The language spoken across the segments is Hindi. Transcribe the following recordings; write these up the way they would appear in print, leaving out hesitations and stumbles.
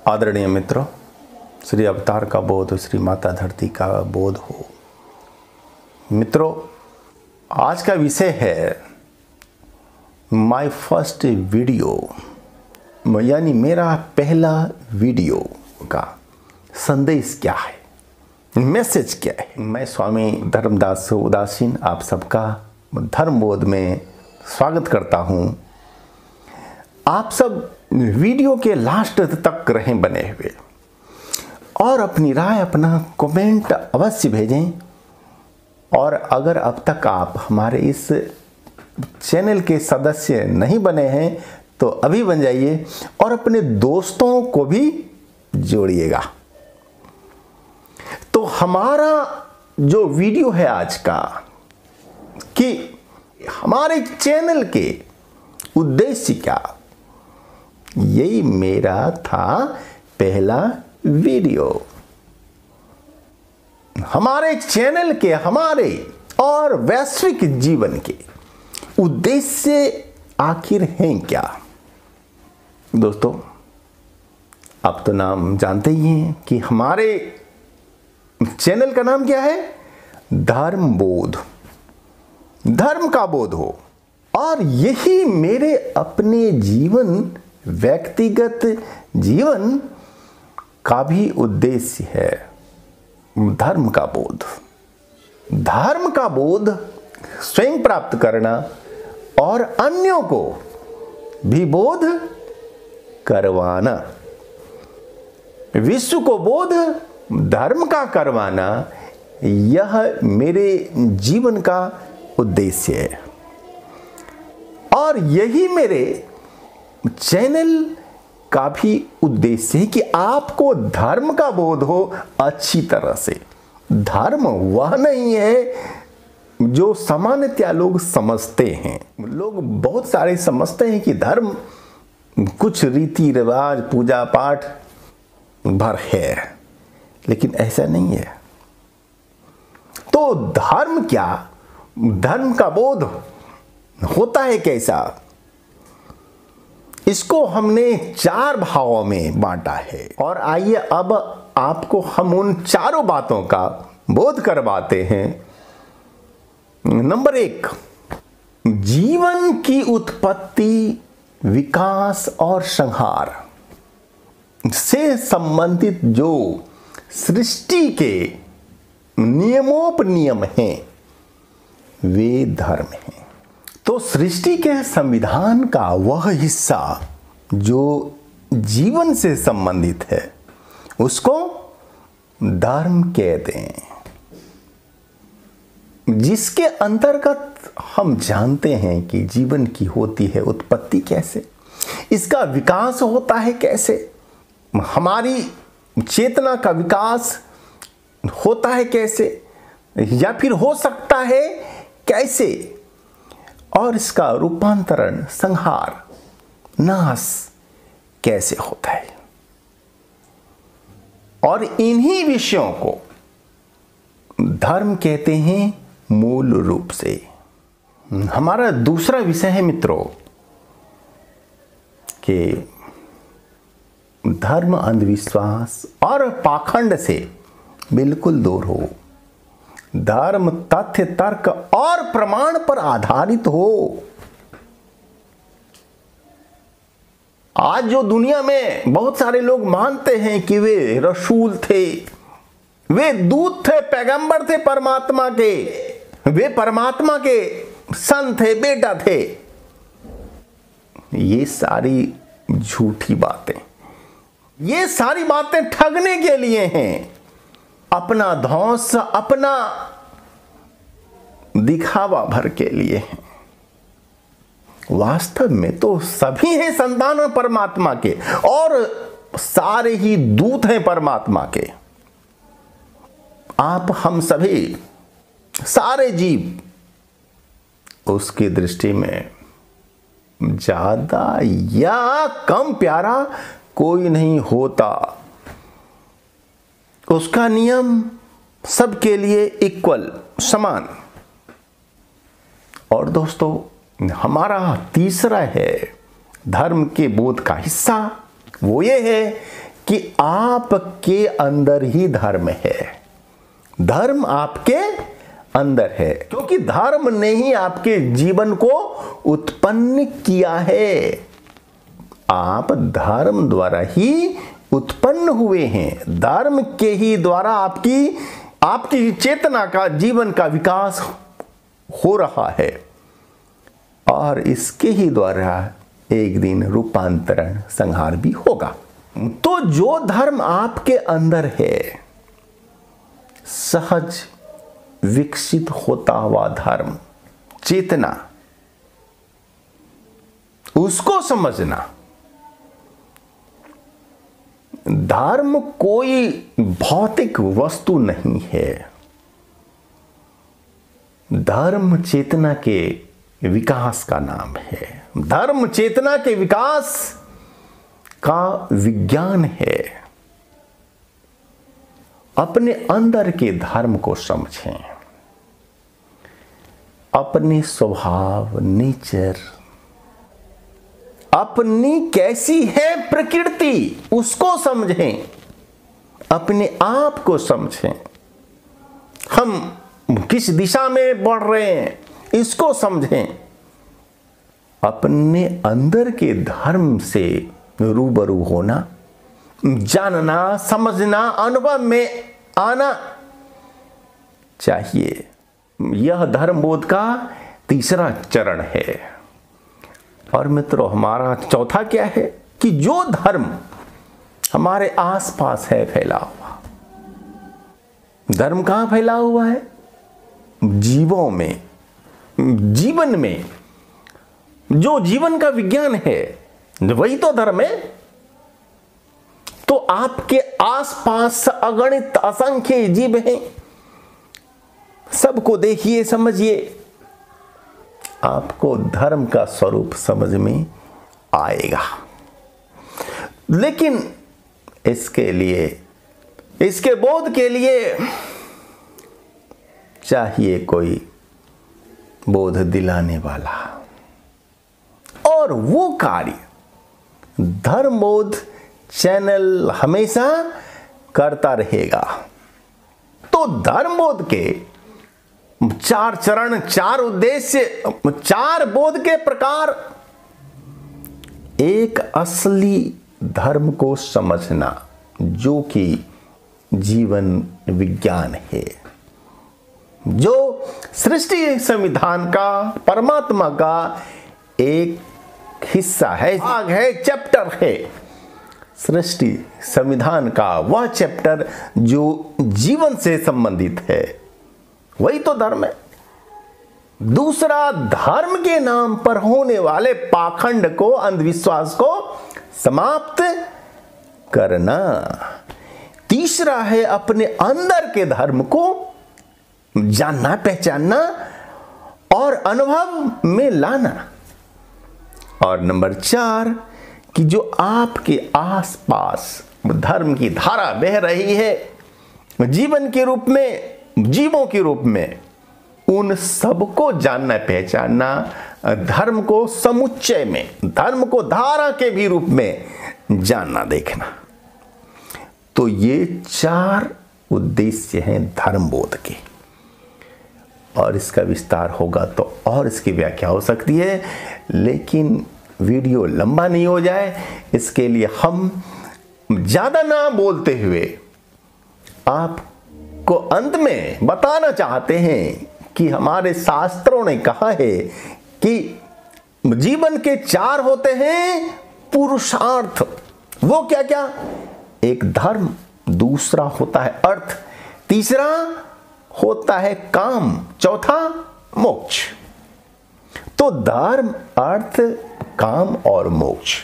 आदरणीय मित्रों, श्री अवतार का बोध, श्री माता धरती का बोध हो। मित्रों, आज का विषय है माय फर्स्ट वीडियो, यानी मेरा पहला वीडियो का संदेश क्या है, मैसेज क्या है। मैं स्वामी धर्मदास उदासीन आप सबका धर्म बोध में स्वागत करता हूं। आप सब वीडियो के लास्ट तक रहें बने हुए और अपनी राय, अपना कमेंट अवश्य भेजें। और अगर अब तक आप हमारे इस चैनल के सदस्य नहीं बने हैं तो अभी बन जाइए और अपने दोस्तों को भी जोड़िएगा। तो हमारा जो वीडियो है आज का, कि हमारे चैनल के उद्देश्य क्या, यही मेरा था पहला वीडियो। हमारे चैनल के, हमारे और वैश्विक जीवन के उद्देश्य आखिर हैं क्या। दोस्तों, आप तो नाम जानते ही हैं कि हमारे चैनल का नाम क्या है, धर्म बोध, धर्म का बोध हो। और यही मेरे अपने जीवन, व्यक्तिगत जीवन का भी उद्देश्य है, धर्म का बोध। धर्म का बोध स्वयं प्राप्त करना और अन्यों को भी बोध करवाना, विश्व को बोध धर्म का करवाना, यह मेरे जीवन का उद्देश्य है। और यही मेरे चैनल का भी उद्देश्य है कि आपको धर्म का बोध हो अच्छी तरह से। धर्म वह नहीं है जो सामान्यतया लोग समझते हैं। लोग बहुत सारे समझते हैं कि धर्म कुछ रीति रिवाज, पूजा पाठ भर है, लेकिन ऐसा नहीं है। तो धर्म क्या, धर्म का बोध होता है कैसा, इसको हमने 4 भागों में बांटा है। और आइए अब आपको हम उन चारों बातों का बोध करवाते हैं। नंबर 1, जीवन की उत्पत्ति, विकास और संहार से संबंधित जो सृष्टि के नियमोपनियम हैं, वे धर्म हैं। तो सृष्टि के संविधान का वह हिस्सा जो जीवन से संबंधित है, उसको धर्म कहते हैं, जिसके अंतर्गत हम जानते हैं कि जीवन की होती है उत्पत्ति कैसे, इसका विकास होता है कैसे, हमारी चेतना का विकास होता है कैसे, या फिर हो सकता है कैसे, और इसका रूपांतरण, संहार, नाश कैसे होता है। और इन्हीं विषयों को धर्म कहते हैं मूल रूप से। हमारा दूसरा विषय है मित्रों कि धर्म अंधविश्वास और पाखंड से बिल्कुल दूर हो। धर्म तथ्य, तर्क और प्रमाण पर आधारित हो। आज जो दुनिया में बहुत सारे लोग मानते हैं कि वे रसूल थे, वे दूत थे, पैगंबर थे परमात्मा के, वे परमात्मा के सन थे, बेटा थे, ये सारी झूठी बातें, ये सारी बातें ठगने के लिए हैं, अपना ध्वंस, अपना दिखावा भर के लिए हैं। वास्तव में तो सभी हैं संतान परमात्मा के, और सारे ही दूत हैं परमात्मा के। आप, हम सभी, सारे जीव उसकी दृष्टि में ज्यादा या कम प्यारा कोई नहीं होता। उसका नियम सबके लिए इक्वल, समान। और दोस्तों, हमारा तीसरा है धर्म के बोध का हिस्सा, वो ये है कि आपके अंदर ही धर्म है। धर्म आपके अंदर है, क्योंकि धर्म ने ही आपके जीवन को उत्पन्न किया है। आप धर्म द्वारा ही उत्पन्न हुए हैं। धर्म के ही द्वारा आपकी चेतना का, जीवन का विकास हो रहा है, और इसके ही द्वारा एक दिन रूपांतरण, संहार भी होगा। तो जो धर्म आपके अंदर है, सहज विकसित होता हुआ धर्म, चेतना, उसको समझना। धर्म कोई भौतिक वस्तु नहीं है। धर्म चेतना के विकास का नाम है। धर्म चेतना के विकास का विज्ञान है। अपने अंदर के धर्म को समझें। अपने स्वभाव, नेचर, अपनी कैसी है प्रकृति, उसको समझें। अपने आप को समझें। हम किस दिशा में बढ़ रहे हैं, इसको समझें। अपने अंदर के धर्म से रूबरू होना, जानना, समझना, अनुभव में आना चाहिए। यह धर्मबोध का तीसरा चरण है। और मित्रों, हमारा चौथा क्या है कि जो धर्म हमारे आसपास है फैला हुआ, धर्म कहां फैला हुआ है? जीवों में, जीवन में। जो जीवन का विज्ञान है, वही तो धर्म है। तो आपके आसपास अगणित असंख्य जीव हैं। सबको देखिए, समझिए, आपको धर्म का स्वरूप समझ में आएगा। लेकिन इसके लिए, इसके बोध के लिए चाहिए कोई बोध दिलाने वाला। और वो कार्य धर्मबोध चैनल हमेशा करता रहेगा। तो धर्मबोध के 4 चरण, 4 उद्देश्य, 4 बोध के प्रकार। एक असली धर्म को समझना, जो कि जीवन विज्ञान है, जो सृष्टि संविधान का, परमात्मा का एक हिस्सा है, भाग है, चैप्टर है। सृष्टि संविधान का वह चैप्टर जो जीवन से संबंधित है, वही तो धर्म है। दूसरा, धर्म के नाम पर होने वाले पाखंड को, अंधविश्वास को समाप्त करना। तीसरा है अपने अंदर के धर्म को जानना, पहचानना और अनुभव में लाना। और नंबर 4 कि जो आपके आसपास धर्म की धारा बह रही है, जीवन के रूप में, जीवों के रूप में, उन सबको जानना, पहचानना, धर्म को समुच्चय में, धर्म को धारा के भी रूप में जानना, देखना। तो ये 4 उद्देश्य हैं धर्मबोध के। और इसका विस्तार होगा तो और इसकी व्याख्या हो सकती है, लेकिन वीडियो लंबा नहीं हो जाए, इसके लिए हम ज्यादा ना बोलते हुए आपको अंत में बताना चाहते हैं कि हमारे शास्त्रों ने कहा है कि जीवन के 4 होते हैं पुरुषार्थ। वो क्या क्या? एक धर्म, दूसरा होता है अर्थ, तीसरा होता है काम, चौथा मोक्ष। तो धर्म, अर्थ, काम और मोक्ष,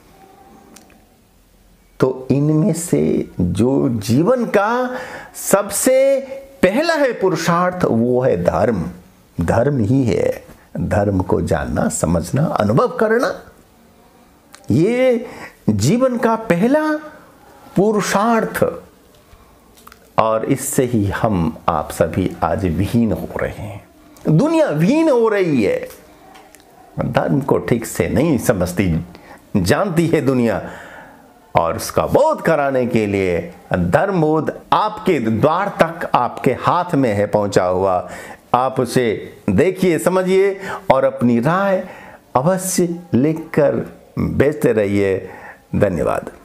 तो इनमें से जो जीवन का सबसे पहला है पुरुषार्थ, वो है धर्म। धर्म ही है धर्म को जानना, समझना, अनुभव करना। ये जीवन का पहला पुरुषार्थ। और इससे ही हम आप सभी आज विहीन हो रहे हैं, दुनिया विहीन हो रही है। धर्म को ठीक से नहीं समझती, जानती है दुनिया, और उसका बोध कराने के लिए धर्म बोध आपके द्वार तक आपके हाथ में है पहुंचा हुआ। आप उसे देखिए, समझिए और अपनी राय अवश्य लिखकर भेजते रहिए। धन्यवाद।